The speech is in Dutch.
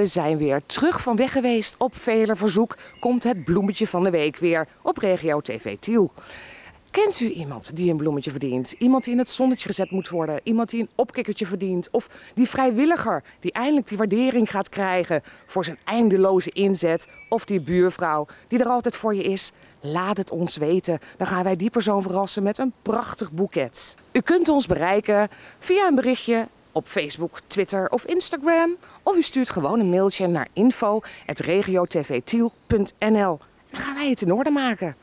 We zijn weer terug van weg geweest. Op veler verzoek komt het bloemetje van de week weer op Regio TV Tiel. Kent u iemand die een bloemetje verdient? Iemand die in het zonnetje gezet moet worden? Iemand die een opkikkertje verdient? Of die vrijwilliger die eindelijk die waardering gaat krijgen voor zijn eindeloze inzet? Of die buurvrouw die er altijd voor je is? Laat het ons weten. Dan gaan wij die persoon verrassen met een prachtig boeket. U kunt ons bereiken via een berichtje op Facebook, Twitter of Instagram. Of u stuurt gewoon een mailtje naar info@regiotvtiel.nl. Dan gaan wij het in orde maken.